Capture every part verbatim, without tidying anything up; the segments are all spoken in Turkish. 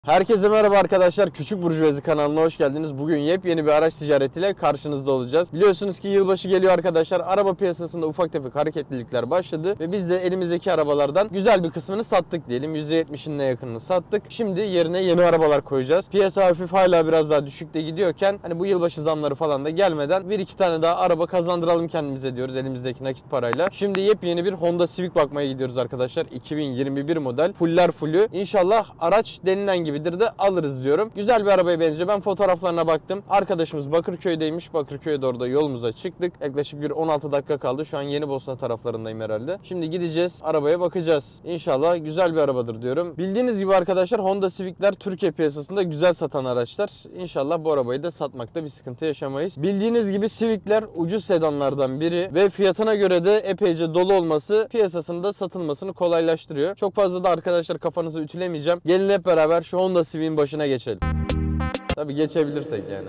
Herkese merhaba arkadaşlar. Küçük Burjuvazi kanalına hoş geldiniz. Bugün yepyeni bir araç ticaretiyle karşınızda olacağız. Biliyorsunuz ki yılbaşı geliyor arkadaşlar. Araba piyasasında ufak tefek hareketlilikler başladı ve biz de elimizdeki arabalardan güzel bir kısmını sattık diyelim. yüzde yetmişine yakınını sattık. Şimdi yerine yeni arabalar koyacağız. Piyasa hafif hala biraz daha düşükte gidiyorken hani bu yılbaşı zamları falan da gelmeden bir iki tane daha araba kazandıralım kendimize diyoruz elimizdeki nakit parayla. Şimdi yepyeni bir Honda Civic bakmaya gidiyoruz arkadaşlar. iki bin yirmi bir model. Fuller fullü. İnşallah araç denilen gibi gibidir de alırız diyorum. Güzel bir arabaya benziyor. Ben fotoğraflarına baktım. Arkadaşımız Bakırköy'deymiş. Bakırköy'e doğru da yolumuza çıktık. Yaklaşık bir on altı dakika kaldı. Şu an Yenibosna taraflarındayım herhalde. Şimdi gideceğiz. Arabaya bakacağız. İnşallah güzel bir arabadır diyorum. Bildiğiniz gibi arkadaşlar Honda Civic'ler Türkiye piyasasında güzel satan araçlar. İnşallah bu arabayı da satmakta bir sıkıntı yaşamayız. Bildiğiniz gibi Civic'ler ucuz sedanlardan biri ve fiyatına göre de epeyce dolu olması piyasasında satılmasını kolaylaştırıyor. Çok fazla da arkadaşlar kafanızı ütülemeyeceğim. Gelin hep beraber şu Honda Civic'in başına geçelim. Tabii geçebilirsek yani.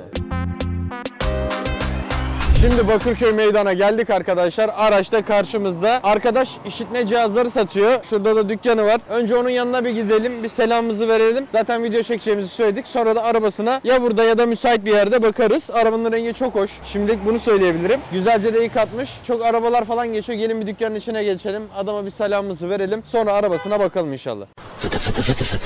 Şimdi Bakırköy meydana geldik arkadaşlar. Araçta karşımızda. Arkadaş işitme cihazları satıyor. Şurada da dükkanı var. Önce onun yanına bir gidelim. Bir selamımızı verelim. Zaten video çekeceğimizi söyledik. Sonra da arabasına ya burada ya da müsait bir yerde bakarız. Arabanın rengi çok hoş. Şimdilik bunu söyleyebilirim. Güzelce de yıkatmış. Çok arabalar falan geçiyor. Gelin bir dükkanın içine geçelim. Adama bir selamımızı verelim. Sonra arabasına bakalım inşallah. Fıtı fıtı fıtı fıtı.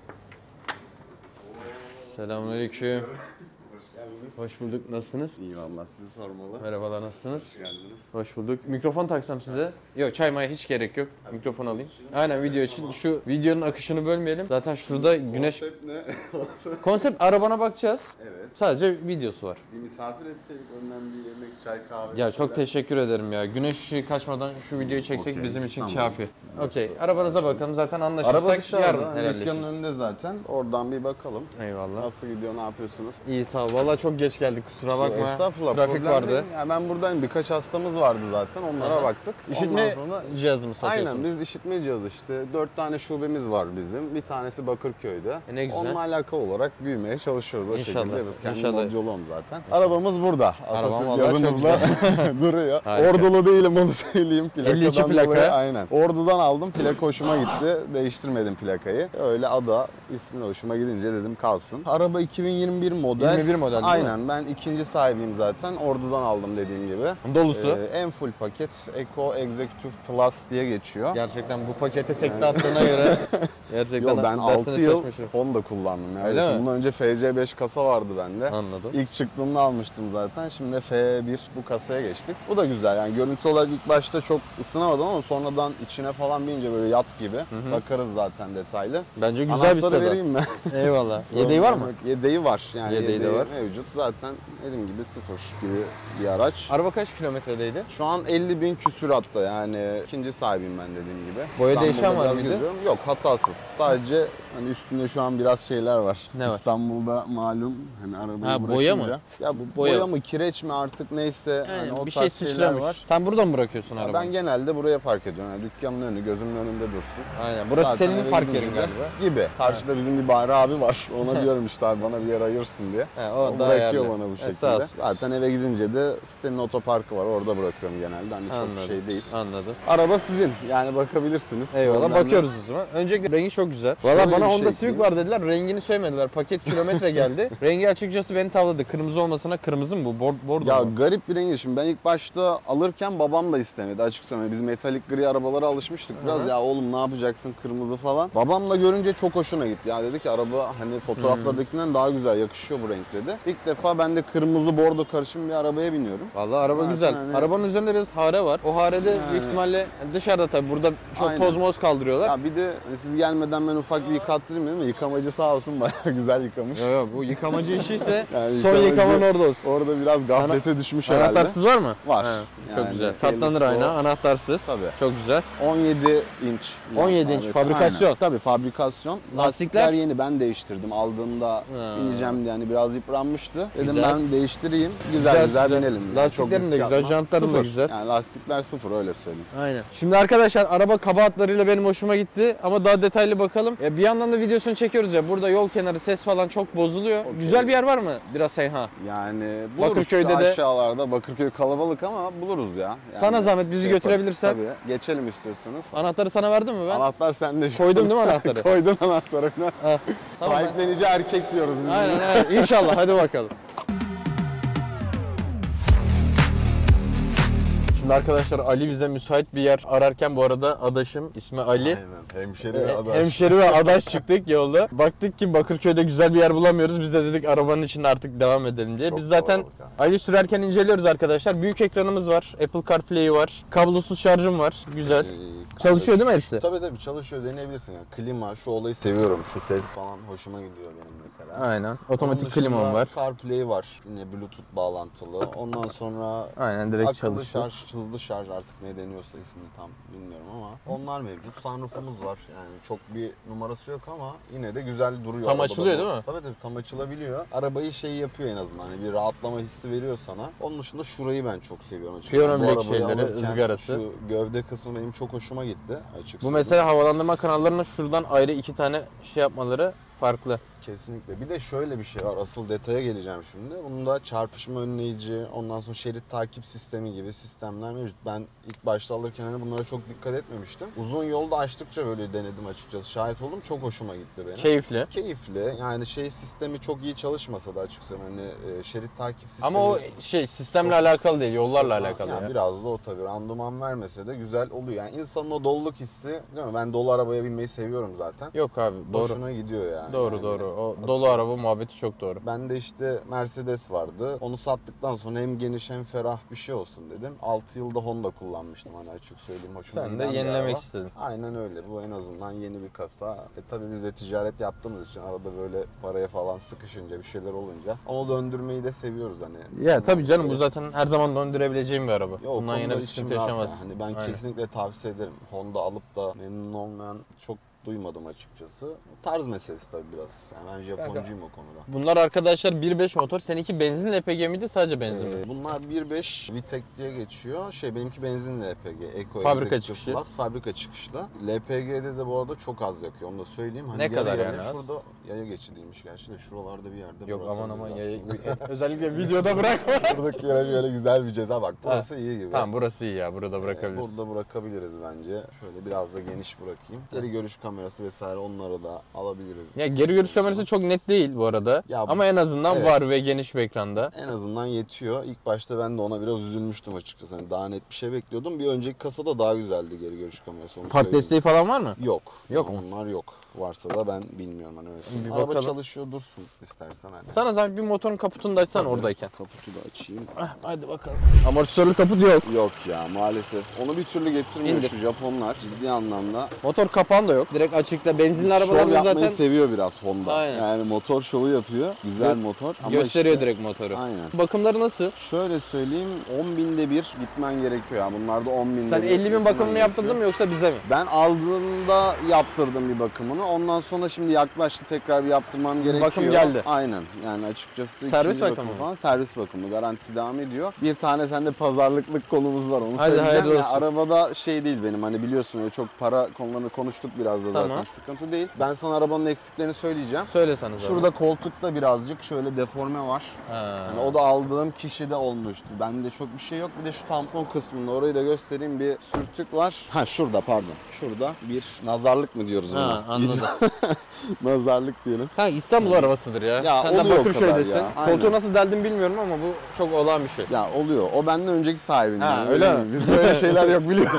Selamünaleyküm. Hoş geldiniz. Hoş bulduk. Nasılsınız? İyi vallahi sizi sormalı. Merhabalar, nasılsınız? Hoş geldiniz. Hoş bulduk. Mikrofon taksam size. Yok, çay maya hiç gerek yok. Mikrofon alayım. Aynen, video için. Şu videonun akışını bölmeyelim. Zaten şurada güneş... Konsept ne? Konsept arabana bakacağız. Evet. Sadece videosu var. Bir misafir etseydik önden bir yemek, çay, kahve. Ya çok teşekkür ederim ya. Güneş ışığı kaçmadan şu videoyu çeksek Okey, bizim için tamam. kafi. Okey. Arabanıza bakalım. Zaten Araba anlaşırsak dışarıda. yarın Dükkanın helalleşiriz. önünde zaten. Oradan bir bakalım. Eyvallah. Nasıl gidiyor, ne yapıyorsunuz? İyi, sağ ol. Valla çok geç geldik, kusura bakma. Estağfurullah. Trafik problem vardı. değil. Ya ben buradayım. Birkaç hastamız vardı zaten. Onlara Aha. baktık. İşitme Ondan sonra... cihazı mı satıyorsunuz? Aynen, biz işitme cihazı işte. Dört tane şubemiz var bizim. Bir tanesi Bakırköy'de. E ne güzel. Onunla alakalı olarak büyümeye çalışıyoruz. O İnşallah. şekilde yapıyoruz. Kendi İnşallah. yolculuğum zaten. Arabamız burada. Arabam Atatürk vallahi çok yazımızla duruyor. Harika. Ordulu değilim, onu söyleyeyim. Plakadan elli iki plaka. dolayı, aynen. Ordu'dan aldım. Plaka hoşuma gitti. Değiştirmedim plakayı. Öyle ada ismin hoşuma gidince dedim kalsın. Araba iki bin yirmi bir model. yirmi bir model değil mi? Aynen. Ben ikinci sahibiyim zaten. Ordu'dan aldım dediğim gibi. Dolusu. Ee, en full paket Eco Executive Plus diye geçiyor. Gerçekten bu pakete tekte attığına göre gerçekten Yo, ben dersine altı yıl çalışmışım. Honda kullandım. Yani. Öyle mi? Bundan önce F C beş kasa vardı bende. Anladım. İlk çıktığında almıştım zaten. Şimdi F bir bu kasaya geçtik. Bu da güzel. Yani görüntü olarak ilk başta çok ısınamadım ama sonradan içine falan binince böyle yat gibi. Hı-hı. Bakarız zaten detaylı. Bence güzel Anahtarı bir sedan. vereyim ben. Eyvallah. Yedeği var mı? Yedeği var. Yani Yedeği yedeği de var. mevcut. Zaten dediğim gibi sıfır gibi bir araç. Araba kaç kilometredeydi? Şu an elli bin küsüratta, yani ikinci sahibiyim ben dediğim gibi. Boya İstanbul'da değişen var biraz mıydı? geziyorum. Yok, hatasız. Sadece hani üstünde şu an biraz şeyler var. Ne var? İstanbul'da malum hani arabayı Ha, bırakınca. boya mı? Ya bu Boya. boya, mı, kireç mi artık neyse hani o bir tarz şey şeyler sıçramış. var. Sen burada mı bırakıyorsun Ya arabayı? ben genelde buraya park ediyorum. Yani dükkanın önü gözümün önünde dursun. Aynen. Burası Zaten senin eve park gidince yerin de galiba. Gibi. Karşıda bizim bir Bahri abi var. Ona diyorum işte abi bana bir yer ayırsın diye. He, o, O daha bırakıyor yerli. bana bu E, şekilde. sağ olsun. Zaten eve gidince de sitenin otoparkı var. Orada bırakıyorum genelde. Hani çok Anladım. şey değil. Anladım. Araba sizin. Yani bakabilirsiniz. Eyvallah, Problemli. bakıyoruz o zaman. Öncelikle rengi çok güzel. Şöyle Valla bana bir Honda şey Civic ki- var dediler. Rengini söylemediler. Paket kilometre geldi. Rengi açıkçası beni tavladı. Kırmızı olmasına, kırmızı mı bu? Bor bordo Ya mu? garip bir rengi. Şimdi ben ilk başta alırken babam da istemedi, açık söyleyeyim. Biz metalik gri arabalara alışmıştık biraz. Hı-hı. Ya oğlum ne yapacaksın kırmızı falan. Babam da görünce çok hoşuna gitti. Ya dedi ki araba hani fotoğraflardakinden daha güzel yakışıyor bu renk dedi. İlk defa ben de kırmızı bordo karışım bir arabaya biniyorum. Valla araba Zaten güzel. hani- Arabanın üzerinde biraz hare var. O harede Yani- büyük ihtimalle dışarıda tabii. Burada çok Aynen. toz moz kaldırıyorlar. Ya bir de hani siz gelmeden ben ufak bir yıkattırayım dedim ama yıkamacı sağ olsun bayağı güzel yıkamış. Yok yok, bu yıkamacı işi ise Yani son yıkamacı- yıkaman orada olsun. Orada biraz gaflete düşmüş herhalde. Anahtarsız var mı? Var. Ha, çok Yani güzel. Katlanır hayırlısı ayna, o. anahtarsız. Tabii. Çok güzel. on yedi inç. on yedi inç, Aynen. fabrikasyon. Tabii fabrikasyon. Lastikler? Lastikler yeni, ben değiştirdim. Aldığımda Ha. bineceğim diye hani biraz yıpranmıştı. Dedim Güzel. ben değiştireyim. Güzel güzel, Güzel, güzel. binelim. Yani Lastiklerin çok de risk güzel, yapma. jantların da Sıfır. güzel. Yani lastikler sıfır, öyle söyleyeyim. Aynen. Şimdi arkadaşlar araba kaba hatlarıyla benim hoşuma gitti ama daha detaylı bakalım. Ya bir yandan yandan da videosunu çekiyoruz ya. Burada yol kenarı ses falan çok bozuluyor. Okay. Güzel bir yer var mı? Biraz Seyha. Yani buluruz. Bakırköy'de Şu de- aşağılarda Bakırköy kalabalık ama buluruz ya. Yani Sana zahmet bizi şey götürebilirsen. yaparız. Tabii. Geçelim istiyorsanız. Anahtarı sana verdim mi ben? Anahtar sende. şu Koydum an. değil mi anahtarı? Koydun anahtarı. Ha, tamam, Sahiplenici erkek diyoruz biz. aynen aynen. İnşallah hadi bakalım. Şimdi arkadaşlar Ali bize müsait bir yer ararken bu arada adaşım ismi Ali. Aynen. Hemşeri ve adaş. Hemşeri ve adaş çıktık yolda. Baktık ki Bakırköy'de güzel bir yer bulamıyoruz. Biz de dedik arabanın içinde artık devam edelim diye. Çok Biz zaten kalabalık ha. Ali sürerken inceliyoruz arkadaşlar. Büyük ekranımız var. Apple CarPlay'i var. Kablosuz şarjım var. Güzel. Ee, Çalışıyor değil mi hepsi? Tabii tabii çalışıyor, deneyebilirsin. Yani klima, şu olayı seviyorum. Şu ses falan hoşuma gidiyor benim mesela. Aynen. Otomatik Onun dışında klimam var. CarPlay var. Yine Bluetooth bağlantılı. Ondan sonra Aynen direkt akıllı çalışıyor. şarj, hızlı şarj artık ne deniyorsa ismini tam bilmiyorum ama onlar mevcut. Sunroofumuz var. Yani çok bir numarası yok ama yine de güzel duruyor. Tam Arabada açılıyor bu. değil mi? Tabii tabii tam açılabiliyor. Arabayı şey yapıyor en azından. Hani bir rahatlama hissi veriyor sana. Onun dışında şurayı ben çok seviyorum açıkçası. Piyano Bu bilek arabayı şeyleri, alırken ızgarası. Şu gövde kısmı benim çok hoşuma gitti açıkçası. Bu mesela havalandırma kanallarına şuradan ayrı iki tane şey yapmaları farklı. Kesinlikle. Bir de şöyle bir şey var. Asıl detaya geleceğim şimdi. Bunda çarpışma önleyici, ondan sonra şerit takip sistemi gibi sistemler mevcut. Ben ilk başta alırken hani bunlara çok dikkat etmemiştim. Uzun yolda açtıkça böyle denedim açıkçası. Şahit oldum. Çok hoşuma gitti benim. Keyifli. Keyifli. Yani şey sistemi çok iyi çalışmasa da açıkçası hani e, şerit takip sistemi. Ama o şey sistemle Çok- alakalı değil, yollarla Ha, alakalı yani ya. biraz da o tabii. Randıman vermese de güzel oluyor. Yani insanın o doluluk hissi, değil mi? Ben dolu arabaya binmeyi seviyorum zaten. Yok abi doğru. Hoşuna gidiyor yani. Doğru Yani doğru. O dolu araba muhabbeti çok doğru. Ben de işte Mercedes vardı. Onu sattıktan sonra hem geniş hem ferah bir şey olsun dedim. altı yılda Honda kullanmıştım hani açık söyleyeyim. Hoşuma Sen de giden bir yenilemek araba. istedin. Aynen öyle. Bu en azından yeni bir kasa. E tabii biz de ticaret yaptığımız için arada böyle paraya falan sıkışınca bir şeyler olunca onu döndürmeyi de seviyoruz hani. Ya tabii canım bu zaten her zaman döndürebileceğim bir araba. Yok, Bundan konuda yine bir içim sıkıntı rahat yaşamaz. yani. Hani ben Aynen. kesinlikle tavsiye ederim. Honda alıp da memnun olmayan çok duymadım açıkçası. Tarz meselesi tabii biraz. Yani ben Japoncuyum o konuda. Bunlar arkadaşlar bir beş motor. Seninki benzinli L P G miydi sadece benzinli? Ee, bunlar bir beş VTEC diye geçiyor. Şey benimki benzinli L P G. Eco Fabrika Executive çıkışı. Plus, fabrika çıkışlı. L P G'de de bu arada çok az yakıyor. Onu da söyleyeyim. Hani Ne yarı kadar yarıya yani az? Şurada yaya geçidiymiş gerçi de şuralarda bir yerde. Yok aman aman bırakalım ya. aslında. Özellikle videoda bırakma. Buradaki yere böyle güzel bir ceza bak. Burası iyi gibi. Tamam burası iyi ya. Burada Ee, bırakabiliriz. Burada bırakabiliriz bence. Şöyle biraz da geniş bırakayım. Geri görüş kamerası vesaire onları da alabiliriz. Ya geri görüş kamerası çok net değil bu arada. Ya, ama en azından evet. var ve geniş bir ekranda. En azından yetiyor. İlk başta ben de ona biraz üzülmüştüm açıkçası. Hani daha net bir şey bekliyordum. Bir önceki kasada daha güzeldi geri görüş kamerası. Onu Park söyleyeyim. desteği falan var mı? Yok. Yok mu? Onlar yok. Varsa da ben bilmiyorum hani öyle söyleyeyim. Bir Araba bakalım. çalışıyor dursun istersen hani. Sana zaten bir motorun kaputunu da açsan Tabii. oradayken. Kaputu da açayım. Ah, hadi bakalım. Amortisörlü kaput yok. Yok ya maalesef. Onu bir türlü getirmiyor İndir. şu Japonlar ciddi anlamda. Motor kapağın da yok. Direkt açıkta. Benzinli Şov arabalarda yapmayı zaten seviyor biraz Honda. Aynen. Yani motor şovu yapıyor. Güzel Gö- motor. Ama gösteriyor işte- direkt motoru. Aynen. Bakımları nasıl? Şöyle söyleyeyim on binde bir gitmen gerekiyor ya. Bunlarda on binde Sen bir elli bin gitmen bakımını gerekiyor. yaptırdın mı yoksa bize mi? Ben aldığımda yaptırdım bir bakımını. Ondan sonra şimdi yaklaştı tekrar bir yaptırmam gerekiyor. Bakım geldi. Aynen. Yani açıkçası Servis ikinci bakımı bakım mı? falan servis bakımı. Garantisi devam ediyor. Bir tane sende pazarlıklık konumuz var. Onu Hadi söyleyeceğim. hayırlı Ya, olsun. arabada şey değil benim hani biliyorsun öyle çok para konularını konuştuk biraz da zaten Tamam. sıkıntı değil. Ben sana arabanın eksiklerini söyleyeceğim. Söyle sana zaten. Şurada koltukta birazcık şöyle deforme var. Ha. Yani o da aldığım kişide olmuştu. Bende çok bir şey yok. Bir de şu tampon kısmında orayı da göstereyim. Bir sürtük var. Ha şurada pardon. Şurada bir nazarlık mı diyoruz buna? Ha, anladım. Nazarlık diyelim. Ha İstanbul arabasıdır ya. Ya, Sen de oluyor o Bakırköy'desin. kadar ya, aynen. Koltuğu nasıl deldim bilmiyorum ama bu çok olağan bir şey. Ya oluyor. O benden önceki sahibin. Ha, yani. öyle mi? Bizde öyle şeyler yok biliyorum.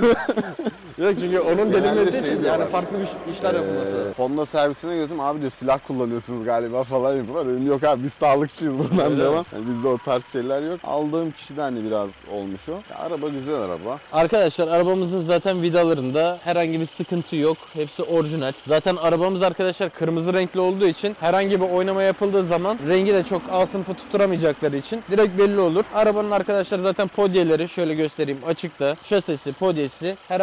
Yok çünkü onun delinmesi şey için yani diyorlar. farklı bir iş- işler yapılması lazım. Ee, Honda servisine götürdüm. Abi diyor silah kullanıyorsunuz galiba falan yapıyorlar. Dedim yok abi biz sağlıkçıyız buradan Öyle devam. mi? Yani bizde o tarz şeyler yok. Aldığım kişi de hani biraz olmuş o. Ya, araba güzel araba. Arkadaşlar arabamızın zaten vidalarında herhangi bir sıkıntı yok. Hepsi orijinal. Zaten arabamız arkadaşlar kırmızı renkli olduğu için herhangi bir oynama yapıldığı zaman rengi de çok A sınıfı tutturamayacakları için direkt belli olur. Arabanın arkadaşlar zaten podyeleri şöyle göstereyim açıkta. Şasisi, podyesi herhangi bir sıkıntı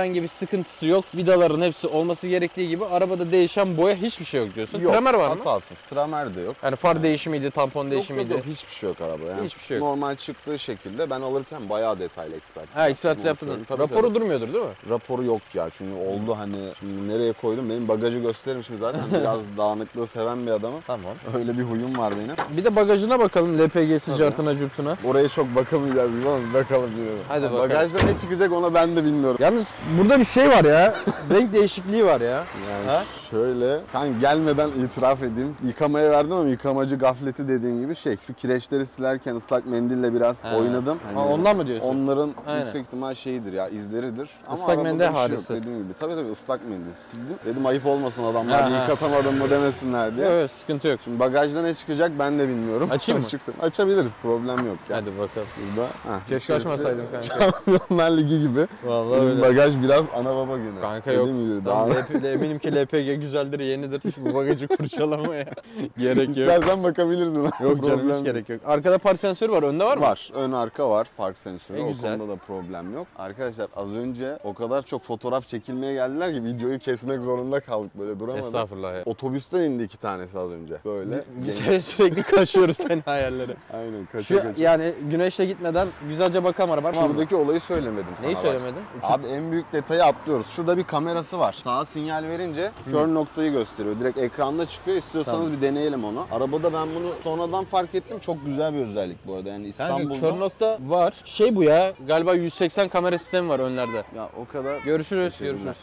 sıkıntısı yok. Vidaların hepsi olması gerektiği gibi. Arabada değişen boya hiçbir şey yok diyorsun. Yok, Tramer var mı? hatasız. Tramer de yok. Yani far değişimiydi, tampon değişimiydi. Yok, yok, yok, hiçbir şey yok araba yani. Hiçbir şey yok. Normal çıktığı şekilde ben alırken bayağı detaylı ekspertiz. Ha, ekspertiz yaptın. Tabii, Raporu tabii. durmuyordur değil mi? Raporu yok ya çünkü oldu hani şimdi nereye koydum benim bagajı gösteririm şimdi zaten biraz dağınıklığı seven bir adamım. Tamam. Öyle bir huyum var benim. Bir de bagajına bakalım, L P G'si, cartına, curtuna. Oraya çok bakamayacağız gibi ama bakalım yine. Hadi Yani bakalım. bagajda ne çıkacak onu ben de bilmiyorum. Yalnız burada bir şey var ya, renk değişikliği var ya. Yani Ha? şöyle, kan gelmeden itiraf edeyim. Yıkamaya verdim ama yıkamacı gafleti dediğim gibi şey. Şu kireçleri silerken ıslak mendille biraz Ha. oynadım. Ha, ondan mı diyorsun? Onların Aynen. yüksek ihtimal şeyidir ya, izleridir. Ama Islak arabada mendil bir şey yok harisi. dediğim gibi. Tabii tabii ıslak mendil sildim. Dedim ayıp olmasın adamlar Ha, ha. yıkatamadım mı demesinler diye. Evet, sıkıntı yok. Şimdi bagajda ne çıkacak ben de bilmiyorum. Açayım mı? Açıkçası Açabiliriz, problem yok yani. Hadi bakalım. Burada. Heh, Keşke içerisi açmasaydım kanka. Şampiyonlar Ligi gibi. Vallahi Benim öyle. bagaj biraz ana baba günü. Kanka yok. Dediğim gibi, Tamam, daha- L P, eminim ki L P G güzeldir, yenidir. Hiç bu bagajı kurcalamaya gerek yok. İstersen bakabilirsin. Yok canım, Problem hiç gerek yok. Arkada park sensörü var, önde var mı? Var. Ön arka var. Park sensörü. E, o güzel. konuda da problem yok. Arkadaşlar az önce o kadar çok fotoğraf çekilmeye geldiler ki videoyu kesmek zorunda kaldık. Böyle duramadık. Estağfurullah ya. Otobüsten indi iki tanesi az önce. Böyle. Biz genç- sürekli kaçıyoruz senin hayalleri. Aynen kaça Şu kaça. yani güneşle gitmeden güzelce bakan araba var mı? Şuradaki olayı söylemedim sana. Neyi bak. söylemedin? Abi en büyük detayı atlıyoruz. Şurada bir kamerası var. Sağa sinyal verince kör noktayı gösteriyor. Direkt ekranda çıkıyor. İstiyorsanız Tamam. bir deneyelim onu. Arabada ben bunu sonradan fark ettim. Çok güzel bir özellik bu arada. Yani Kanka İstanbul'da. kör nokta var. Şey bu ya, galiba yüz seksen kamera sistemi var önlerde. Ya o kadar. Görüşürüz, Teşekkürler. görüşürüz.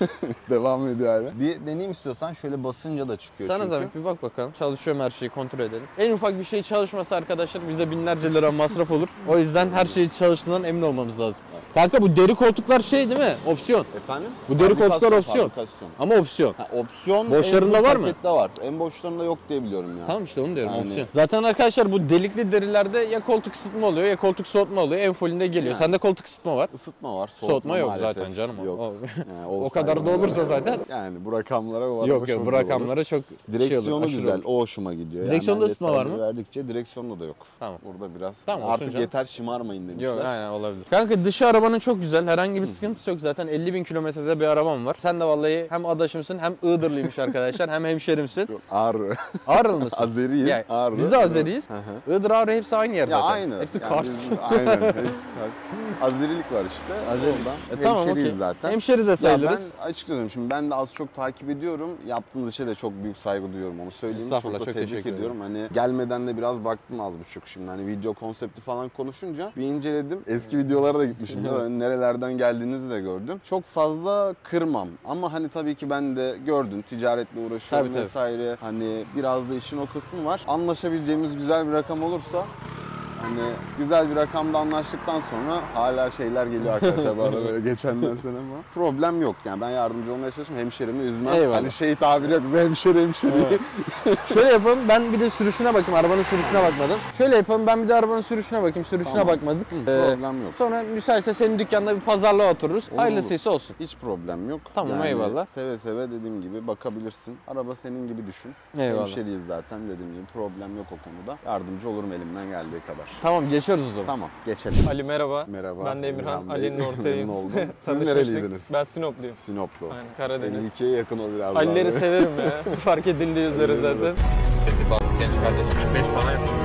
Devam ediyor hala. Bir deneyim istiyorsan şöyle basınca da çıkıyor Sana çünkü. zahmet bir bak bakalım. Çalışıyorum, her şeyi kontrol edelim. En ufak bir şey çalışmasa arkadaşlar bize binlerce lira masraf olur. O yüzden her şey çalıştığından emin olmamız lazım. Kanka bu deri koltuklar şey değil mi? Opsiyon. Efendim? Bu deri koltuklar Fabrikasyon, opsiyon. fabrikasyon. Ama opsiyon. Ha, opsiyon Boşlarında en full var mı? pakette var. En boşlarında yok diye biliyorum ya. Tamam işte onu diyorum, Yani- opsiyon. Zaten arkadaşlar bu delikli derilerde ya koltuk ısıtma oluyor ya koltuk soğutma oluyor. En fullünde geliyor. Yani. Sende koltuk ısıtma var. Isıtma var. Soğutma, Soğutma yok maalesef zaten canım. Yok. O, Yani o olsaydı kadar da bana- olursa zaten. Yani bu rakamlara var. Yok yok, bu rakamlara çok Direksiyonu şey olur, aşırı güzel. olur. O hoşuma gidiyor. Direksiyonda ben ısıtma var detaylı mı? Verdikçe direksiyonda da yok. Tamam. Burada biraz Tamam, olsun artık canım. yeter şımarmayın demişler. Yok aynen olabilir. Kanka dışı arabanın çok güzel. Herhangi bir sıkıntısı yok. Zaten elli bin kilometrede bir arabam var. Sen de vallahi hem adaşımsın hem Iğdırlıymış arkadaşlar hem hemşerimsin. Yok, Ağrı. Ağrılı mısın? Azeriyiz. Yani Ağrı. biz de Azeriyiz. Hı hı. Iğdır, Ağrı hepsi aynı yer Ya zaten. aynı. Hepsi Yani Kars. biz- aynen. Hepsi Kars. Azerilik var işte. Azeri. Oradan E, tamam hemşeriyiz okey. zaten. Hemşeri de Ya sayılırız. ben açık söyleyeyim şimdi ben de az çok takip ediyorum. Yaptığınız işe de çok büyük saygı duyuyorum onu söyleyeyim. Çok Estağfurullah, da çok tebrik teşekkür ediyorum. Hani gelmeden de biraz baktım az buçuk şimdi hani video konsepti falan konuşunca bir inceledim. Eski videolara da gitmişim. Biraz hani nerelerden geldiğinizi de gördüm. Çok fazla kırmam ama hani tabii ki ben de gördün ticaretle uğraşıyorum Tabii, tabii. vesaire. Hani biraz da işin o kısmı var. Anlaşabileceğimiz güzel bir rakam olursa hani güzel bir rakamda anlaştıktan sonra hala şeyler geliyor arkadaşlar bana böyle geçenler sene ama problem yok yani ben yardımcı olmaya çalışıyorum hemşerimi üzmem. Eyvallah. Hani şey tabiri yok bize hemşeri hemşeri. Evet. Şöyle yapalım, ben bir de sürüşüne bakayım. Arabanın sürüşüne bakmadım. Şöyle yapalım, ben bir de arabanın sürüşüne bakayım. Sürüşüne Tamam. bakmadık. Ee, Problem yok. Sonra müsaitse senin dükkanda bir pazarlığa otururuz. Olur, Hayırlısıysa olsun. Hiç problem yok. Tamam, eyvallah. Seve seve dediğim gibi bakabilirsin. Araba senin gibi düşün. Eyvallah. Hemşeriyiz zaten dediğim gibi problem yok o konuda. Yardımcı olurum elimden geldiği kadar. Tamam, geçiyoruz o zaman. Tamam geçelim. Ali merhaba. Merhaba. Ben de Emirhan, Bey. Ali'nin ortağıyım. Memnun oldum. Siz Tanışmıştık. nereliydiniz? Ben Sinopluyum. Sinoplu. Aynen, Karadeniz. elli ikiye yakın o biraz Ali'leri daha. severim ya. Fark edildiği üzere Öyle zaten. burası. Genç kardeşim kırk beş falan yapıyor.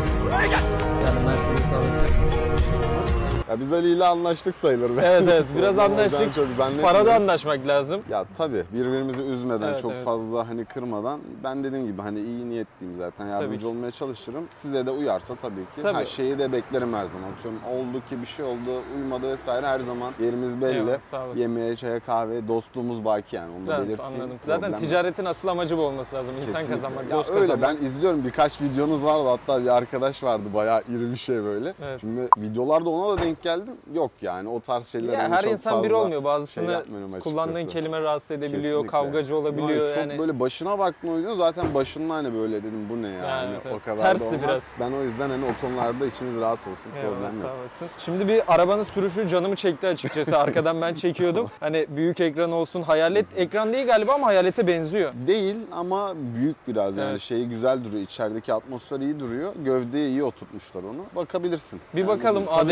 Yani Mercedes alırken. Ya biz Ali ile anlaştık sayılır. be. Evet evet biraz Oradan anlaştık. Çok zannetmiyorum. Parada anlaşmak lazım. Ya tabii birbirimizi üzmeden Evet, çok evet. fazla hani kırmadan ben dediğim gibi hani iyi niyetliyim zaten yardımcı ki. olmaya çalışırım. Size de uyarsa tabii ki. Tabii. Ha, şeyi de beklerim her zaman. Atıyorum oldu ki bir şey oldu uymadı vesaire her zaman yerimiz belli. Eyvallah, sağ olasın. Yemeğe, çaya, kahve dostluğumuz baki yani onu da Evet, belirteyim. anladım. Zaten Problem yok. ticaretin asıl amacı bu olması lazım. İnsan Kesinlikle. kazanmak, Ya dost öyle kazanmak. ben izliyorum birkaç videonuz vardı hatta bir arkadaş vardı bayağı iri bir şey böyle. Evet. Şimdi videolarda ona da denk geldim. Yok yani o tarz şeyler Ya onu her çok insan biri fazla olmuyor. Bazısını şey yapmıyorum açıkçası. kullandığın kelime rahatsız edebiliyor, Kesinlikle. kavgacı olabiliyor. Yani çok yani. böyle başına baktın oyunu zaten başında hani böyle dedim bu ne ya Yani hani evet, evet. o kadar Tersti da olmaz. biraz. Ben o yüzden hani o konularda içiniz rahat olsun Eyvallah, problem sağ yok. olasın. Şimdi bir arabanın sürüşü canımı çekti açıkçası. Arkadan ben çekiyordum. Hani büyük ekran olsun. Hayalet ekran değil galiba ama hayalete benziyor. Değil ama büyük biraz yani Evet. şeyi güzel duruyor. İçerideki atmosfer iyi duruyor. Gövdeye iyi oturtmuşlar onu. Bakabilirsin. Bir Yani bakalım tabii, tabii, adettendir bir problem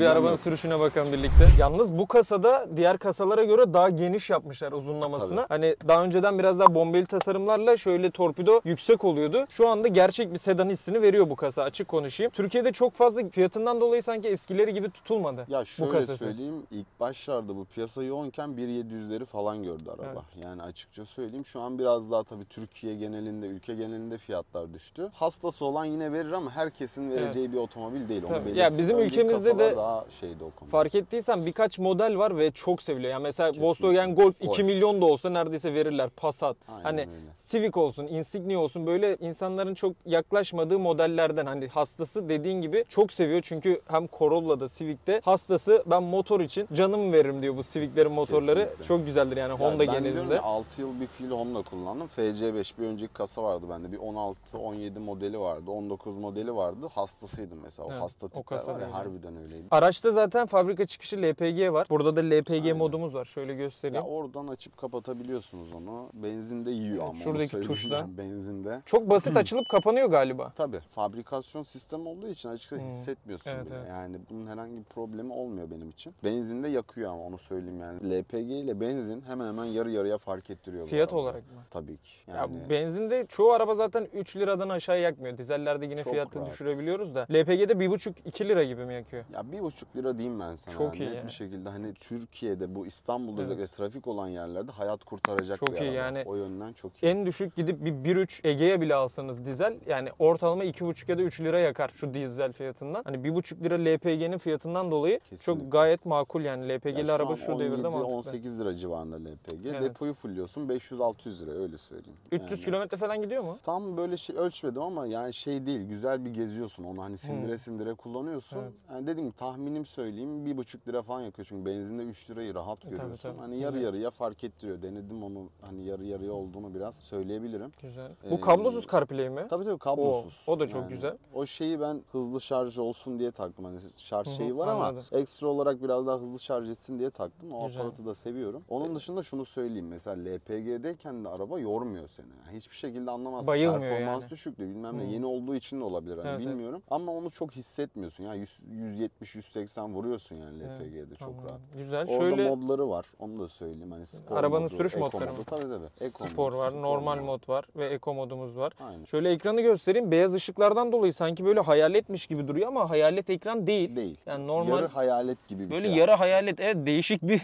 bir arabanın yok. sürüşüne bakalım birlikte. Yalnız bu kasada diğer kasalara göre daha geniş yapmışlar uzunlamasını. Tabii. Hani daha önceden biraz daha bombeli tasarımlarla şöyle torpido yüksek oluyordu. Şu anda gerçek bir sedan hissini veriyor bu kasa, açık konuşayım. Türkiye'de çok fazla fiyatından dolayı sanki eskileri gibi tutulmadı. Ya bu şöyle kasası. söyleyeyim, ilk başlarda bu piyasa yoğunken bin yedi yüzleri falan gördü araba. Evet. Yani açıkça söyleyeyim, şu an biraz daha tabii Türkiye genelinde, ülke genelinde fiyatlar düştü. Hastası olan yine verir ama herkesin vereceği Evet. bir otomobil değil. Onu Tabii. belirteyim. Ya bizim Önceki ülkemizde kasalar de daha şeydi o konuda. fark ettiysen birkaç model var ve çok seviliyor. Yani mesela Kesinlikle. Volkswagen Golf iki Golf. milyon da olsa neredeyse verirler. Passat. Aynen hani öyle. Civic olsun, Insignia olsun, böyle insanların çok yaklaşmadığı modellerden. Hani hastası dediğin gibi çok seviyor. Çünkü hem Corolla'da, Civic'te hastası ben motor için canımı veririm diyor bu Civic'lerin motorları. Kesinlikle. Çok güzeldir yani, Yani Honda ben diyorum genelinde. ya, altı yıl bir fiil Honda kullandım. F C beş bir önceki kasa vardı bende. Bir on altı on yedi modeli vardı. on dokuz modeli vardı. Hastasıydım mesela. Evet, O hasta o tipler kasa var ya, da harbiden öyleydi. Araçta zaten fabrika çıkışı L P G var. Burada da L P G Aynen. modumuz var. Şöyle göstereyim. Ya oradan açıp kapatabiliyorsunuz onu. Benzinde yiyor Evet, ama şuradaki onu söyleyeyim tuşla. ben, benzinde. Çok basit açılıp kapanıyor galiba. Tabii fabrikasyon sistemi olduğu için açıkçası Hmm. hissetmiyorsun Evet, bile. evet. Yani bunun herhangi bir problemi olmuyor benim için. Benzinde yakıyor ama onu söyleyeyim yani. L P G ile benzin hemen hemen yarı yarıya fark ettiriyor bu Fiyat arabada. olarak mı? Tabii ki. Ya Yani benzinde çoğu araba zaten üç liradan aşağı yakmıyor. Dizellerde yine Çok fiyatı rahat. düşürebiliyoruz da. L P G'de bir buçuk iki lira gibi mi yakıyor? ya bir buçuk lira diyeyim ben sana. Çok yani. iyi Net yani. bir şekilde hani Türkiye'de bu İstanbul'da Evet. özellikle trafik olan yerlerde hayat kurtaracak Çok bir iyi araba. yani. O yönden çok iyi. En düşük gidip bir bir üç Ege'ye bile alsanız dizel, yani ortalama iki buçuk ya da üç lira yakar şu dizel fiyatından. Hani bir buçuk lira L P G'nin fiyatından dolayı Kesinlikle. çok gayet makul yani. L P G'li Ya araba an şu devirde on yedi mantıklı. on sekiz lira civarında L P G. Evet. Depoyu fulluyorsun beş yüz altı yüz lira, öyle söyleyeyim. üç yüz Yani kilometre falan gidiyor mu? tam böyle şey ölçmedim ama yani şey değil, güzel bir geziyorsun onu, hani sindire Hmm. sindire kullanıyorsun. Evet. Yani dediğim gibi tahminim söyleyeyim bir buçuk lira falan yakıyor çünkü benzinde üç lirayı rahat E, tabii, görüyorsun. tabii. Hani yarı Evet. yarıya fark ettiriyor. Denedim onu, hani yarı yarıya olduğunu biraz söyleyebilirim. Güzel. Ee, Bu kablosuz CarPlay mi? Tabii tabii kablosuz. O- o da çok güzel. O şeyi ben hızlı şarj olsun diye taktım. Hani şarj Hı hı, şeyi var anladım. ama ekstra olarak biraz daha hızlı şarj etsin diye taktım. O Güzel. aparatı da seviyorum. Onun dışında şunu söyleyeyim. Mesela L P G'deyken de araba yormuyor seni. Yani hiçbir şekilde anlamazsın. Bayılmıyor Performans yani. düşüklüğü bilmem ne. Hı. Yeni olduğu için de olabilir. Hani Evet, evet. bilmiyorum. Ama onu çok hissetmiyorsun. Yani yüz, yüz yetmiş yüz seksen vuruyorsun yani L P Evet, G'de çok Anladım. rahat. Güzel. Orada Şöyle modları var. Onu da söyleyeyim. Hani spor Arabanın modu, sürüş eco modları modu. mı? Tabii tabii. Eco spor mod, var, spor normal mod. mod var ve eko modumuz var. Aynen. Şöyle ekranı göstereyim. Beyaz ışıklardan dolayı sanki böyle hayaletmiş gibi duruyor ama hayalet ekran değil. Değil. Yani normal Yarı hayalet gibi bir böyle şey. yarı yapmışlar. hayalet. Evet, değişik bir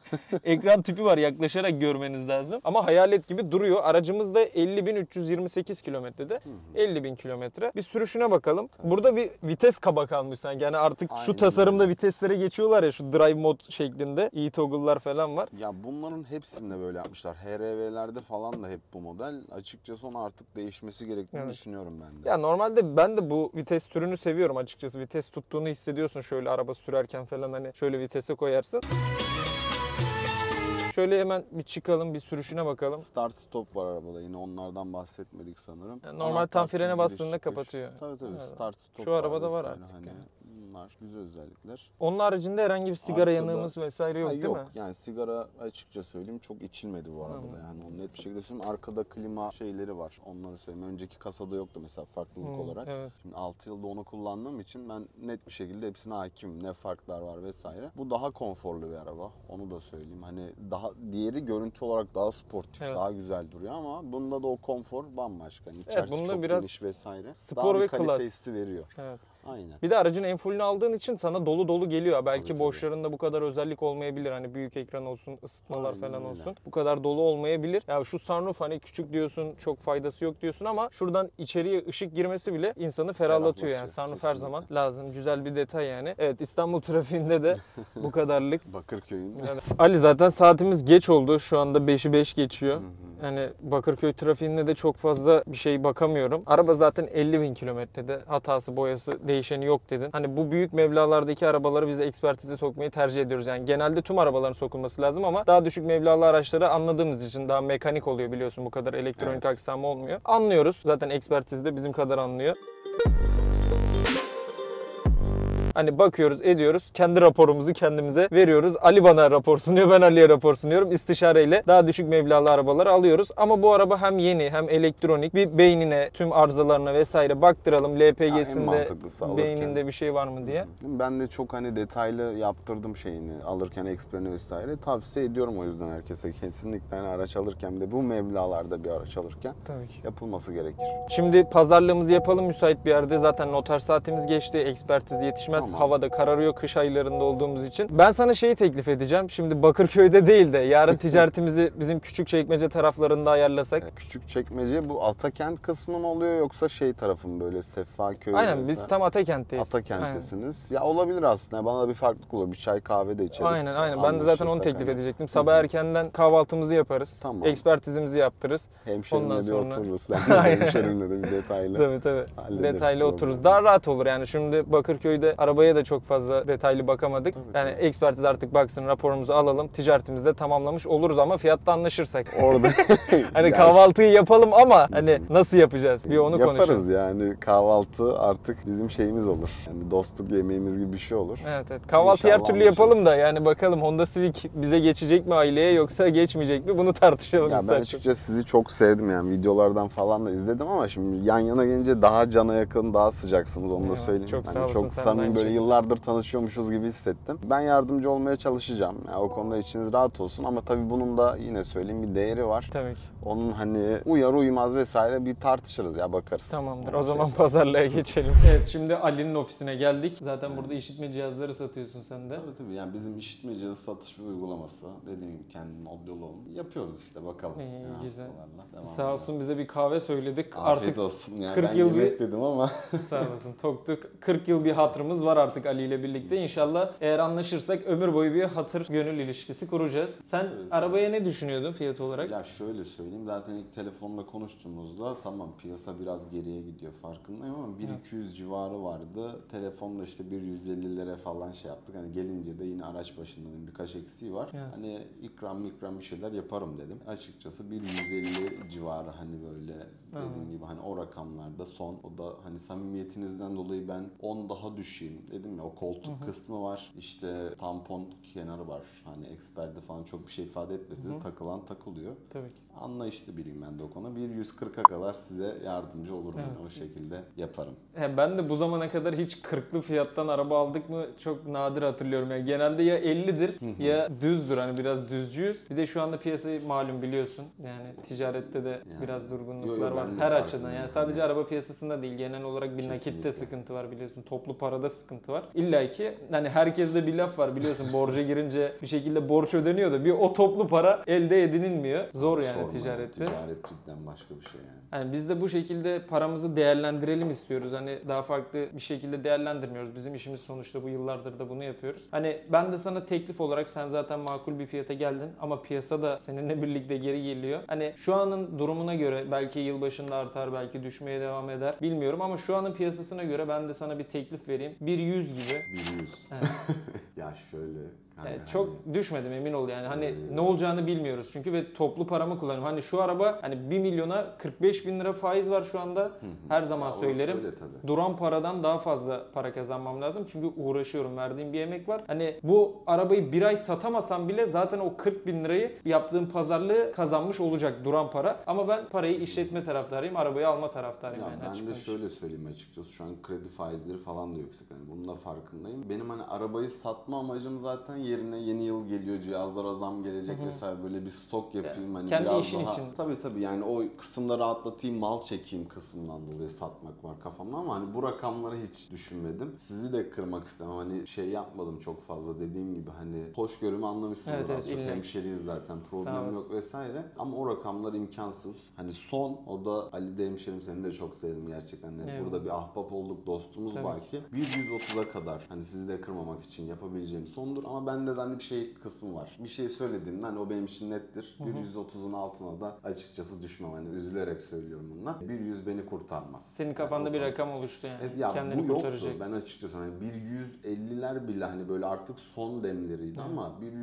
ekran tipi var. Yaklaşarak görmeniz lazım. Ama hayalet gibi duruyor. Aracımız da elli bin üç yüz yirmi sekiz kilometrede. elli bin kilometre. Bir sürüşüne bakalım. Burada bir vites kaba kalmış sanki. Yani artık şu Aynen tasarımda öyle. viteslere geçiyorlar ya, şu drive mod şeklinde. E-toggle'lar falan var. Ya bunların hepsinde böyle yapmışlar. H R V'lerde falan da hep bu model. Açıkçası onu artık değişmesi gerektiğini Evet. düşünüyorum ben de. Ya normalde ben de bu vites türünü seviyorum açıkçası. Vites tuttuğunu hissediyorsun şöyle araba sürerken falan, hani şöyle vitese koyarsın. Şöyle hemen bir çıkalım, bir sürüşüne bakalım. Start stop var arabada, yine onlardan bahsetmedik sanırım. Yani normal Anahtar tam frene giriş bastığında çıkış. kapatıyor. Tabii tabii, Evet. start stop Şu arabada var vesaire. artık Hani yani. bunlar güzel özellikler. Onun haricinde herhangi bir sigara Arkada- yanığımız vesaire yok Ha, değil yok. mi? Yani sigara açıkça söyleyeyim çok içilmedi bu arabada. Anladım. Yani onu net bir şekilde söyleyeyim. Arkada klima şeyleri var. Onları söyleyeyim. Önceki kasada yoktu mesela farklılık Hmm, olarak. evet. Şimdi altı yılda onu kullandığım için ben net bir şekilde hepsine hakimim. Ne farklar var vesaire. Bu daha konforlu bir araba. Onu da söyleyeyim. Hani daha diğeri görüntü olarak daha sportif, Evet. daha güzel duruyor ama bunda da o konfor bambaşka. Yani içerisi bunda çok biraz geniş vesaire. spor daha ve bir kalite klas. hissi veriyor. Evet. Aynen. Bir de aracın en fullünü aldığın için sana dolu dolu geliyor. Belki Tabii, boşlarında bu kadar özellik olmayabilir. Hani büyük ekran olsun, ısıtmalar Aynen falan öyle. olsun. Bu kadar dolu olmayabilir. Ya şu sunroof hani küçük diyorsun, çok faydası yok diyorsun ama şuradan içeriye ışık girmesi bile insanı ferahlatıyor. Yani Ferahlatıyor, sunroof her kesinlikle. zaman lazım. Güzel bir detay yani. Evet, İstanbul trafiğinde de bu kadarlık. Bakırköy'ün. Yani Ali, zaten saatimiz geç oldu. Şu anda beşi beş geçiyor. Hı hı. Yani Bakırköy trafiğinde de çok fazla bir şey bakamıyorum. Araba zaten elli bin kilometrede. Hatası, boyası, değişeni yok dedin. Hani bu büyük meblağlardaki arabaları biz ekspertize sokmayı tercih ediyoruz. Yani genelde tüm arabaların sokulması lazım ama daha düşük meblağlı araçları anladığımız için daha mekanik oluyor, biliyorsun, bu kadar elektronik Evet. aksamı olmuyor. Anlıyoruz. Zaten ekspertiz de bizim kadar anlıyor. Hani bakıyoruz, ediyoruz. Kendi raporumuzu kendimize veriyoruz. Ali bana rapor sunuyor, ben Ali'ye rapor sunuyorum. İstişareyle daha düşük meblağlı arabaları alıyoruz. Ama bu araba hem yeni hem elektronik. Bir beynine, tüm arızalarına vesaire baktıralım. L P G'sinde, beyninde bir şey var mı diye. Ben de çok hani detaylı yaptırdım şeyini alırken, eksperini vesaire. Tavsiye ediyorum o yüzden herkese. Kesinlikle hani araç alırken de bu meblağlarda bir araç alırken Tabii ki yapılması gerekir. Şimdi pazarlığımızı yapalım müsait bir yerde. Zaten noter saatimiz geçti. Ekspertiz yetişmez. Tamam. Havada kararıyor kış aylarında olduğumuz için. Ben sana şeyi teklif edeceğim. Şimdi Bakırköy'de değil de yarın ticaretimizi bizim Küçükçekmece taraflarında ayarlasak. Küçükçekmece bu Atakent kısmı mı oluyor yoksa şey tarafın böyle Sefaköy? Aynen biz tam Atakent'teyiz. Atakent'tesiniz. Ya olabilir aslında. Bana da bir farklılık olur. Bir çay kahve de içeriz. Aynen aynen. Ben de zaten onu Anlaşırsak teklif hani. edecektim. Sabah erkenden kahvaltımızı yaparız. Tamam. Ekspertizimizi yaptırırız. Hemşerimle Ondan bir sonra- otururuz. Sen de hemşerimle de bir detaylı. Tabii tabii. hallederiz Detaylı problemi. otururuz. Daha rahat olur yani. Şimdi Bakırköy'de arabaya da çok fazla detaylı bakamadık. Tabii, yani tabii. ekspertiz artık baksın, raporumuzu alalım. Ticaretimizi de tamamlamış oluruz ama fiyatta anlaşırsak. Orada Hani Yani kahvaltıyı yapalım ama hani nasıl yapacağız? Bir onu yaparız konuşalım. yani. Kahvaltı artık bizim şeyimiz olur. Yani dostluk yemeğimiz gibi bir şey olur. Evet evet. Kahvaltıyı her İnşallah türlü yapalım anlaşırız. da yani bakalım Honda Civic bize geçecek mi aileye yoksa geçmeyecek mi? Bunu tartışalım Ya ben istersen. açıkçası sizi çok sevdim yani videolardan falan da izledim ama şimdi yan yana gelince daha cana yakın, daha sıcaksınız onu da Eyvallah. söyleyeyim. Çok Hani sağ olasın, çok sen de samimi aynı böyle şekilde. yıllardır tanışıyormuşuz gibi hissettim. Ben yardımcı olmaya çalışacağım. Yani o konuda içiniz rahat olsun ama tabii bunun da yine söyleyeyim bir değeri var. Tabii ki. Onun hani uyar uymaz vesaire bir tartışırız ya bakarız. Tamamdır. Ona O zaman şey- pazarlığa geçelim. Evet şimdi Ali'nin ofisine geldik. Zaten burada işitme cihazları satıyorsun sen de. Tabii tabii yani bizim işitme cihazı satış bir uygulaması. Dediğim gibi kendi modyolu olun. Yapıyoruz işte bakalım. İyi, Yani güzel. hastalarla devam Sağ edelim. olsun bize bir kahve söyledik. Afiyet Artık olsun yani kırk ben yıl yemek bir- dedim ama. sağ olasın. Toktuk. kırk yıl bir hatırımız var artık Ali ile birlikte. İnşallah eğer anlaşırsak ömür boyu bir hatır gönül ilişkisi kuracağız. Sen Evet. arabaya ne düşünüyordun fiyat olarak? Ya şöyle söyleyeyim zaten ilk telefonla konuştuğumuzda tamam piyasa biraz geriye gidiyor farkındayım ama bin iki yüz civarı vardı. Telefonda işte bir yüz ellilere falan şey yaptık. Hani gelince de yine araç başında birkaç eksiği var. Evet. Hani ikram ikram bir şeyler yaparım dedim. Açıkçası bir yüz elli civarı hani böyle dediğim gibi hani o rakamlarda son. O da hani samimiyetinizden dolayı ben on daha düşeyim dedim ya o koltuk kısmı var. İşte tampon kenarı var. Hani eksperde falan çok bir şey ifade etmese de takılan takılıyor. Tabii ki. Anlayışlı biriyim ben de o konuda. bir yüz kırka kadar size yardımcı olurum. Evet. Yani o şekilde yaparım. He, ben de bu zamana kadar hiç kırklı fiyattan araba aldık mı çok nadir hatırlıyorum. Yani genelde ya ellidir ya düzdür. Hani biraz düzcüyüz. Bir de şu anda piyasayı malum biliyorsun. Yani ticarette de Yani. biraz durgunluklar Yo, yo, var. ben de Her farkındayım. açıdan. Yani sadece araba piyasasında değil. Genel olarak bir Kesinlikle. nakitte sıkıntı var biliyorsun. Toplu parada sıkıntı var. İlla ki hani herkeste bir laf var biliyorsun. Borca girince bir şekilde borç ödeniyor da bir o toplu para elde edinilmiyor. Zor yani Sorma, ticarette. Ticaret cidden başka bir şey yani. Yani biz de bu şekilde paramızı değerlendirelim istiyoruz. Hani daha farklı bir şekilde değerlendirmiyoruz. Bizim işimiz sonuçta bu yıllardır da bunu yapıyoruz. Hani ben de sana teklif olarak sen zaten makul bir fiyata geldin ama piyasa da seninle birlikte geri geliyor. Hani şu anın durumuna göre belki yılbaşında artar, belki düşmeye devam eder. Bilmiyorum ama şu anın piyasasına göre ben de sana bir teklif vereyim. bir yüz gibi. bir yüz. Evet. Ya şöyle. hani Yani hani- çok düşmedim emin ol yani. Hani Ee, ne olacağını bilmiyoruz çünkü ve toplu paramı kullanıyorum. Hani şu araba hani bir milyona kırk beş bin lira faiz var şu anda. Her zaman Ya onu söylerim. söyle tabii. Duran paradan daha fazla para kazanmam lazım. Çünkü uğraşıyorum. Verdiğim bir emek var. Hani bu arabayı bir ay satamasam bile zaten o kırk bin lirayı yaptığım pazarlığı kazanmış olacak duran para. Ama ben parayı işletme taraftarıyım. Arabayı alma taraftarıyım Ya yani ben açık de konuşayım. şöyle söyleyeyim açıkçası şu an kredi faizleri falan da yüksek. Hani bunun da farkındayım. Benim hani arabayı satma amacım zaten yerine yeni yıl geliyor, cihazlara zam gelecek vesaire böyle bir stok yapayım hani kendi biraz işin daha. için. Tabii tabii yani o kısımda rahatlatayım, mal çekeyim kısmından dolayı satmak var kafamda ama hani bu rakamları hiç düşünmedim. Sizi de kırmak istemem. Hani şey yapmadım çok fazla dediğim gibi hani hoşgörümü anlamışsınız Evet, evet, az çok illa ki. hemşeriyiz zaten Sağ problem olasın. yok vesaire ama o rakamlar imkansız. Hani son o da Ali de hemşerim seni de çok sevdim gerçekten. Yani Eyvallah. burada bir ahbap olduk dostumuz Tabii belki. bir yüz otuza kadar hani sizi de kırmamak için yapabileceğim sondur ama bende de hani bir şey kısmı var. Bir şey söylediğimde hani o benim için nettir. bir yüz otuzun altına da açıkçası düşmem hani üzülerek söylüyorum bununla. bir yüz beni kurtarmaz. Senin kafanda Yani bir o- rakam oluştu yani. Evet, ya Kendini bu yoktu. kurtaracak. Ben açıkçası hani bir yüz elliler bile hani böyle artık son demleriydi ama bir yüz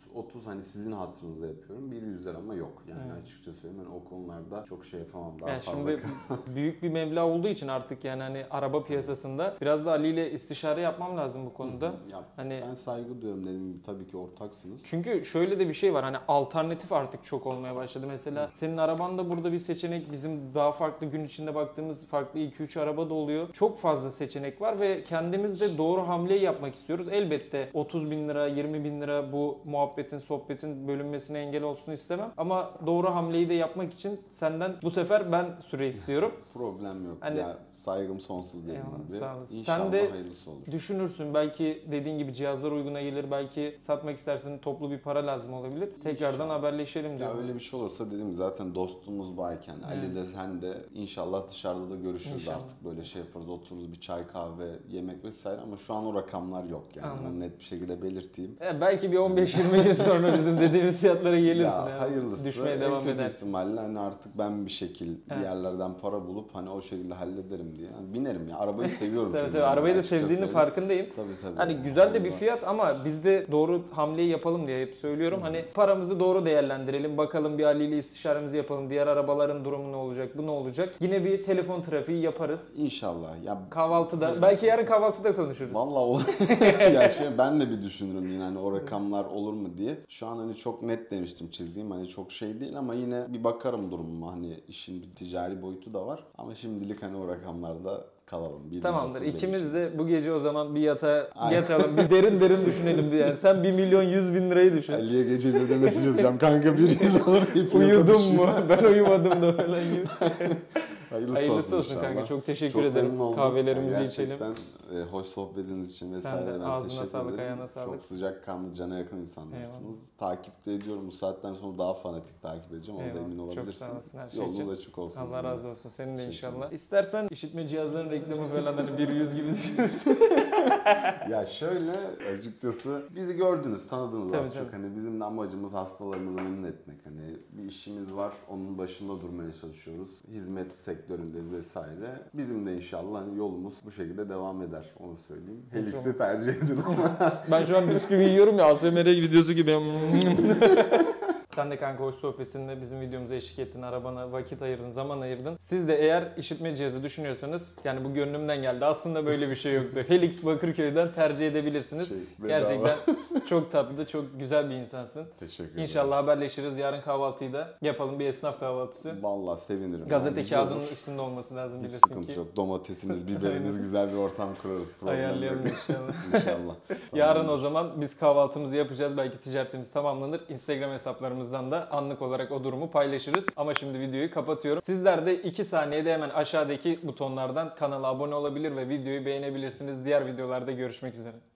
otuz hani sizin hatırınıza yapıyorum. Bir yüz lira ama yok. Yani Evet. açıkça söyleyeyim ben o konularda çok şey yapamam. Daha Yani fazla. şimdi büyük bir meblağ olduğu için artık yani hani araba piyasasında biraz da Ali ile istişare yapmam lazım bu konuda. Ya, Hani ben saygı duyuyorum, dediğim gibi tabii ki ortaksınız. çünkü şöyle de bir şey var, hani alternatif artık çok olmaya başladı. Mesela senin arabanda burada bir seçenek, bizim daha farklı gün içinde baktığımız farklı iki üç araba da oluyor. Çok fazla seçenek var ve kendimiz de doğru hamleyi yapmak istiyoruz. Elbette otuz bin lira, yirmi bin lira bu muhabbetin, sohbetin bölünmesine engel olsun istemem. Ama doğru hamleyi de yapmak için senden bu sefer ben süre istiyorum. Problem yok. Hani- Ya saygım sonsuz dediğim Eyvallah, gibi. sağ olasın. İnşallah Sen de hayırlısı olur. Düşünürsün, belki dediğin gibi cihazlar uyguna gelir, belki satmak istersin, toplu bir para lazım olabilir. Tekrardan İnşallah. haberleşelim Ya diyorum. öyle bir şey olursa dediğim gibi zaten dostluğumuz bayken Ali de sen de inşallah dışarıda da görüşürüz İnşallah. artık, böyle şey yaparız, otururuz bir çay kahve yemek vesaire, ama şu an o rakamlar yok yani. Anladım. Onu net bir şekilde belirteyim. E, belki bir on beş yirmi gün sonra bizim dediğimiz fiyatlara gelirsin. Ya yani. hayırlısı. Düşmeye devam en kötü edersin. ihtimalle hani artık ben bir şekil Evet. bir yerlerden para bulup hani o şekilde hallederim diye. Yani binerim ya, arabayı seviyorum. Tabii çünkü tabii, ben arabayı da açıkça sevdiğini söyleyeyim. farkındayım. Tabii tabii. Hani Yani güzel de bir onda- fiyat ama biz de doğru hamleyi yapalım diye hep söylüyorum. Hani paramızı doğru değerlendirelim. Bakalım, bir Ali ile istişaremizi yapalım. Diğer arabaların durumu ne olacak? Bu ne olacak? Yine bir telefon trafiği yaparız. İnşallah. Ya Kahvaltıda. Evet. Belki yarın kahvaltıda konuşuruz. vallahi o ya şey, ben de bir düşünürüm yine hani o rakamlar olur mu diye. Şu an hani çok net demiştim çizdiğim, hani çok şey değil ama yine bir bakarım durumuma, hani işin bir ticari boyutu da var. Ama şimdilik hani o rakamlarda kalalım. Bir Tamamdır. yüz otuz İkimiz benim de bu gece o zaman bir yatağa Aynen. yatalım. Bir derin derin düşünelim diye. Yani sen bir milyon yüz bin lirayı düşün. için. Ali'ye gece bir de mesaj yazacağım. Kanka bir yüz olur deyip Uyudum yazmışım. mu? Ben uyumadım da falan gibi. Hayırlısı, Hayırlısı olsun, olsun kanka. inşallah. Çok teşekkür Çok ederim. memnun oldum. Kahvelerimizi Yani içelim. gerçekten e, hoş sohbetiniz için Sen vesaire de ben ağzına teşekkür sağlık, ederim. ayağına sağlık. Çok sıcakkanlı, cana yakın insanlarsınız. Takip de ediyorum. Bu saatten sonra daha fanatik takip edeceğim. Ona da Eyvallah. emin Çok olabilirsin. sağ olasın her şey Yolunuz için. açık olsun. Allah sizin de. razı olsun. Senin de Teşekkür inşallah. İstersen işitme cihazlarının reklamı falan hani bir yüz gibi düşünürüz. Ya şöyle, açıkçası bizi gördünüz, tanıdınız Tabii, az tabii. çok. Hani bizim de amacımız hastalarımızı memnun etmek. Hani bir işimiz var, onun başında durmaya çalışıyoruz. Hizmet sektöründeyiz vesaire. Bizim de inşallah hani yolumuz bu şekilde devam eder. Onu söyleyeyim. Helix'i tercih edin ama. Ben şu an bisküvi yiyorum ya, A S M R videosu gibi. Sen de kanka hoş sohbetinle bizim videomuza eşlik ettin, arabana vakit ayırdın, zaman ayırdın. Siz de eğer işitme cihazı düşünüyorsanız, yani bu gönlümden geldi. Aslında böyle bir şey yoktu. Helix Bakırköy'den tercih edebilirsiniz. Şey, bedava. Gerçekten çok tatlı, çok güzel bir insansın. Teşekkür ederim. İnşallah haberleşiriz. Yarın kahvaltıyı da yapalım, bir esnaf kahvaltısı. Vallahi sevinirim. Gazete Yani güzel kağıdının olur. üstünde olması lazım, Hiç bilirsin sıkıntı ki. yok. Domatesimiz, biberimiz, Aynen. güzel bir ortam kurarız. Problem Ayarlayalım yok. inşallah. İnşallah. Yarın Tamamdır. o zaman biz kahvaltımızı yapacağız. Belki ticaretimiz tamamlanır. Instagram hesaplarımızdan da anlık olarak o durumu paylaşırız. Ama şimdi videoyu kapatıyorum. Sizler de iki saniyede hemen aşağıdaki butonlardan kanala abone olabilir ve videoyu beğenebilirsiniz. Diğer videolarda görüşmek üzere.